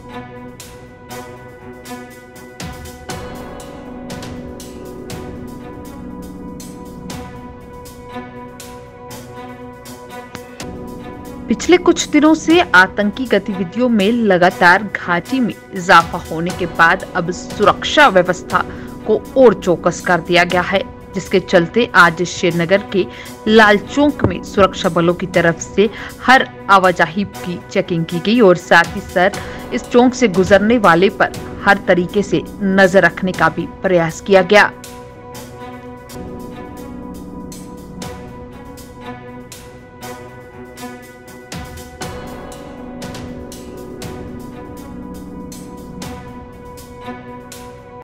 पिछले कुछ दिनों से आतंकी गतिविधियों में लगातार घाटी में इजाफा होने के बाद अब सुरक्षा व्यवस्था को और चौकस कर दिया गया है, जिसके चलते आज श्रीनगर के लाल चौक में सुरक्षा बलों की तरफ से हर आवाजाही की चेकिंग की गई और साथ ही साथ इस चौक से गुजरने वाले पर हर तरीके से नजर रखने का भी प्रयास किया गया।